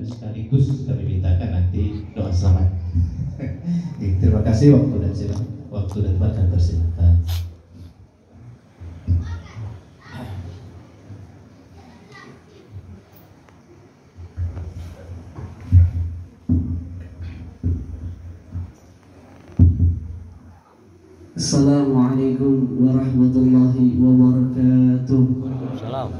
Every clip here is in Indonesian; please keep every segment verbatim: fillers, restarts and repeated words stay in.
sekaligus kami mintakan nanti doa selamat. Terima kasih, waktu dan silakan, waktu dan tempat dan persilakan. Assalamualaikum warahmatullahi wabarakatuh. Salam.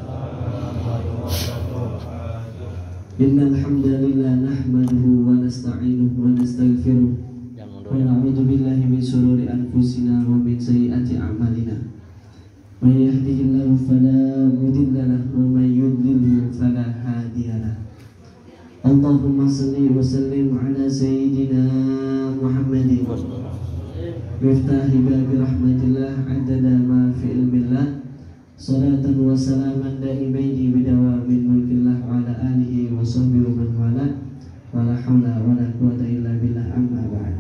Innal hamdalillah nahmaduhu wa nasta'inuhu wa nastaghfiruh wa na'udzu billahi min shururi anfusina wa min sayyiati a'malina. May yahdihillahu fala mudilla lahu wa may yudlilhu fala hadiya lahu. Allahumma shalli wa sallim ala sayyidina Muhammadin miftahi babi rahmatillah adada ma fi ilmillah salatan wa salaman daimaini bidawamin mulkillah wa ala alihi wa sahbihi wa man wala wa la hawla wa la quwata illa billah amma ba'd.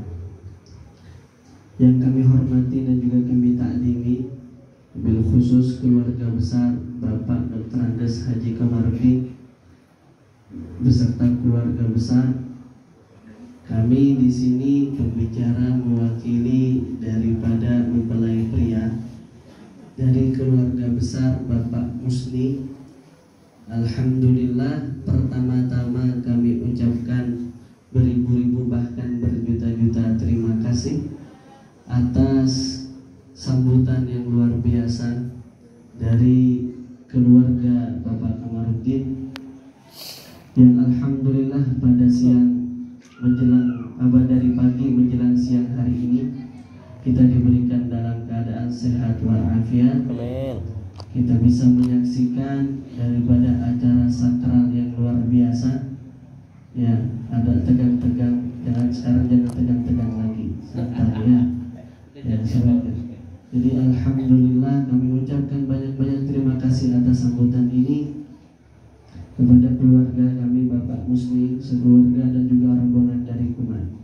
Yang kami hormati dan juga kami takdimi, bil khusus keluarga besar Bapak Doktor Andes Haji Komarudin beserta keluarga besar. Kami di sini berbicara mewakili daripada mempelai pria dari keluarga besar Bapak Musni. Alhamdulillah, pertama-tama kami ucapkan beribu-ribu bahkan berjuta-juta terima kasih atas sambutan yang luar biasa dari keluarga Bapak Komarudin yang alhamdulillah pada siang menjelang apa dari pagi menjelang siang hari ini kita diberikan dalam keadaan sehat walafiat. Amin. Kita bisa menyaksikan daripada acara sakral yang luar biasa. Ya, ada tegang-tegang, jangan sekarang jangan tegang-tegang lagi. Santai ya. Ya, silakan. Jadi alhamdulillah kami ucapkan banyak-banyak terima kasih atas sambutan ini kepada keluarga kami Bapak Musni sekeluarga dan juga rombongan dari Kuman.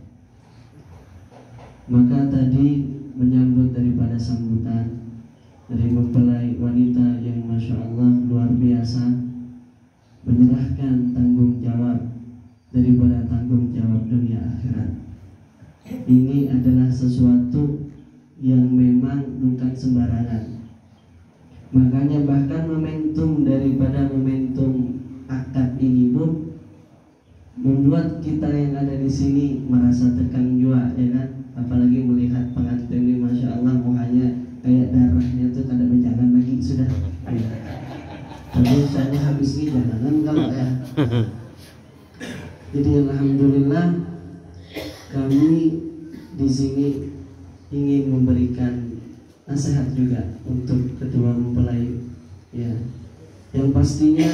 Maka tadi menyambut daripada sambutan dari mempelai wanita yang masya Allah luar biasa menyerahkan tanggung jawab daripada tanggung jawab dunia akhirat. Ini adalah sesuatu yang memang bukan sembarangan. Makanya bahkan momentum daripada momentum akad ini pun membuat kita yang ada di sini merasa tegang juga, ya kan? Apalagi melihat pengantin ini, masya Allah, muhanya kayak darahnya tuh kada berjalan lagi sudah. Ya. Tapi tanya habis ini jalanan kalau ya. Jadi alhamdulillah kami di sini ingin memberikan nasihat juga untuk kedua mempelai, ya. Yang pastinya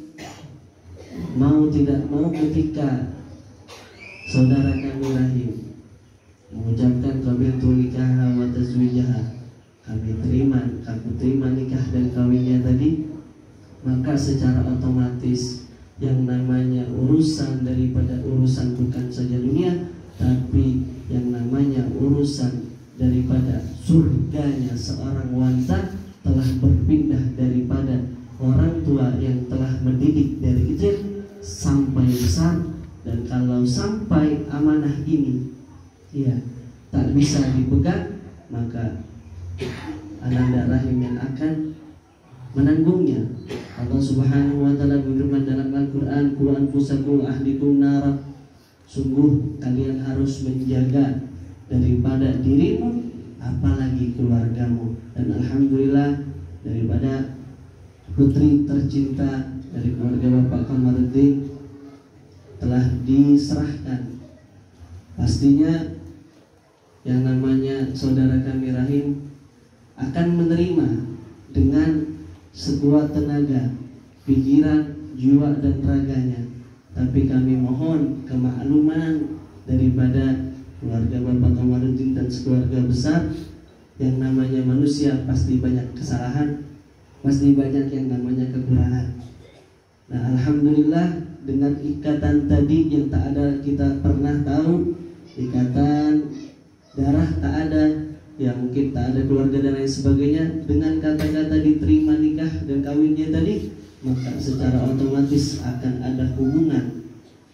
mau tidak mau ketika saudara kami lahir mengucapkan qabiltu nikaha wa tazwijaha, kami terima, kami terima nikah dan kawinnya tadi, maka secara otomatis yang namanya urusan daripada urusan bukan saja dunia, tapi yang namanya urusan daripada surganya seorang wanita telah berpindah daripada orang tua yang telah mendidik dari kecil sampai besar. Dan kalau sampai amanah ini ya tak bisa dipegang, maka ananda rahim yang akan menanggungnya. Allah Subhanahu wa taala berfirman dalam Al-Qur'an, "Qu anfusakum ahlikum nar." Sungguh kalian harus menjaga daripada dirimu apalagi keluargamu. Dan alhamdulillah daripada putri tercinta dari keluarga Bapak Komarudin telah diserahkan. Pastinya yang namanya saudara kami rahim akan menerima dengan sekuat tenaga, pikiran, jiwa dan raganya. Tapi kami mohon kemakluman daripada keluarga Bapak Komarudin dan sekeluarga besar. Yang namanya manusia pasti banyak kesalahan, pasti banyak yang namanya kekurangan. Nah alhamdulillah dengan ikatan tadi yang tak ada kita pernah tahu, ikatan darah tak ada, ya mungkin tak ada keluarga dan lain sebagainya, dengan kata-kata diterima nikah dan kawinnya tadi, maka secara otomatis akan ada hubungan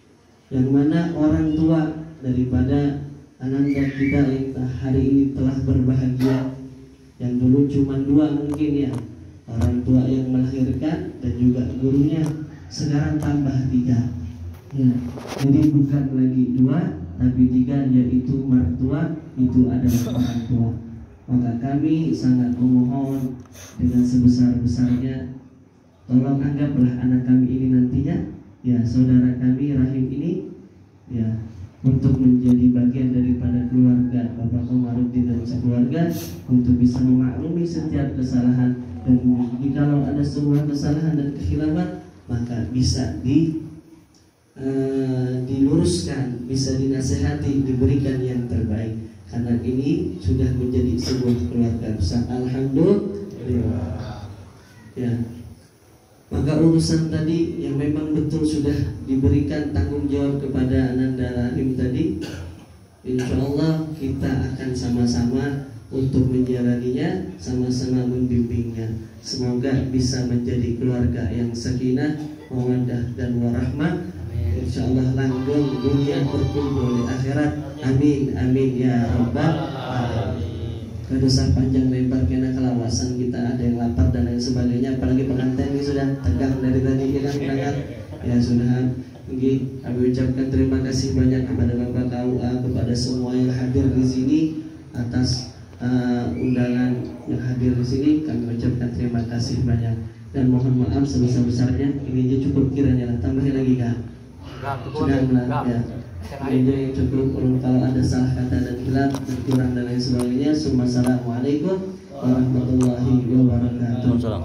yang mana orang tua daripada ananda kita yang hari ini telah berbahagia, yang dulu cuma dua mungkin ya, orang tua yang melahirkan dan juga gurunya, sekarang tambah tiga ya. Jadi bukan lagi dua tapi tiga, yaitu mertua, itu adalah orang tua. Maka kami sangat memohon dengan sebesar-besarnya, tolong anggaplah anak kami ini nantinya ya, saudara kami rahim ini ya, untuk menjadi bagian daripada keluarga Bapak Komarudin dan sekeluarga, untuk bisa memaklumi setiap kesalahan, dan jikalau ada sebuah kesalahan dan kekhilafan maka bisa di uh, diluruskan, bisa dinasehati, diberikan yang terbaik, karena ini sudah menjadi sebuah keluarga besar. Alhamdulillah ya. Maka urusan tadi yang memang betul sudah diberikan tanggung jawab kepada Ananda Rahim tadi, insya Allah kita akan sama-sama untuk menjalaninya, sama-sama membimbingnya. Semoga bisa menjadi keluarga yang sakinah, mawaddah dan warahmah. Insya Allah langgeng dunia berkumpul di akhirat. Amin amin ya rabbal alamin. Kedosa panjang lebar kena kelawasan kita, ada yang lapar dan lain sebagainya, apalagi pengantin ini sudah tegang dari tadi kita berangkat ya. Sudah Nggih, kami ucapkan terima kasih banyak kepada Bapak K U A, kepada semua yang hadir di sini atas uh, undangan yang hadir di sini. Kami ucapkan terima kasih banyak dan mohon maaf sebesar-besarnya. Ini aja cukup kiranya lah, tambahin lagi Kak. Sudah lah ya. Ini yang cukup. Kalau ada salah kata dan hilaf dan kurang dan lain sebagainya, Assalamualaikum warahmatullahi wabarakatuh.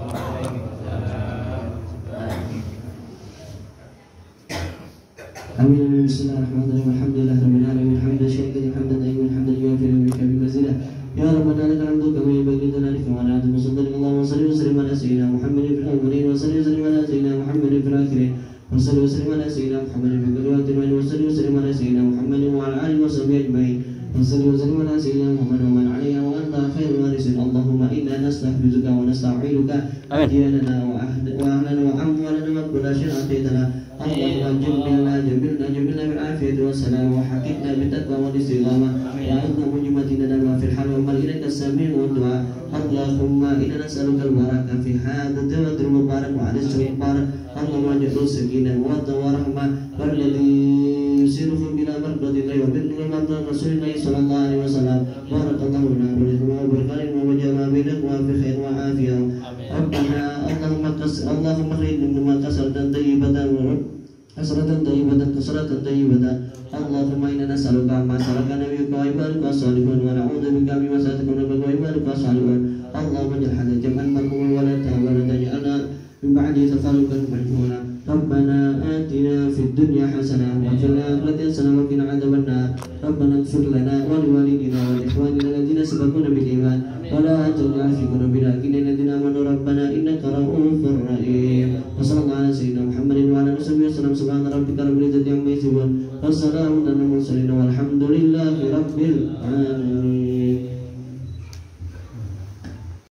Amin. Bismillahirrahmanirrahim. Alhamdulillahirabbil alamin. Hamdan syaitan hamdan ayyiban hamdan yuwafiqu bika bi mazidah. Ya rabbana lakal hamdu kama yanbaghi li jalali wa ala alihi wa sahbihi. Allahumma shalli wa sallim ala sayyidina Muhammadin fil awwalin wa salli wa sallim ala sayyidina Muhammadin fil akhirin. وصلى وسلم على سيدنا محمد في كل وقت وصلى وسلم على سيدنا محمد وعلى اله وصحبه اجمعين وصلى وسلم على سيدنا محمد ومن عليها وانت خير الوارثين. اللهم انا نستحفظك ونستعينك دياننا واهلنا واموالنا وكل شيء اعطيتنا. اللهم جبلنا جبلنا جبلنا بالعافيه والسلام وحققنا بالتقوى والاستقامه واعذنا من جملتنا وفي الحال ومن اليك السميع والدعاء. اللهم انا نسالك البركه في هذا الدواء المبارك وعلى السر المبارك. اللهم اجعل سكينه ورحمه والذي يسيره بلا مرضى الله وبر مرضى رسول الله صلى الله عليه وسلم. بارك الله لنا ولكم وبركاته وجمع بينكم وفي خير وعافيه. ربنا اللهم كسر اللهم خيرنا كسرة طيبة كسرة طيبة كسرة طيبة. اللهم إنا نسألك ما سألك نبيك وعبادك الصالحون ونعوذ بك مما سألك نبيك وعبادك الصالحون. اللهم اجعل هذا جمعا مرحوما ولا ولا تجعلنا من بعده تفرقا مجهولا. ربنا آتنا في الدنيا حسنة وفي الآخرة حسنة وقنا عذاب النار. ربنا اغفر لنا ولوالدينا ولإخواننا الذين سبقونا بالإيمان ولا تجعل في قلوبنا غلا للذين آمنوا ربنا إنك رؤوف رحيم. وصلى الله على سيدنا محمد وعلى آله وصحبه وسلم. سبحان ربك رب العزة عما يصفون والسلام على المرسلين والحمد لله رب العالمين.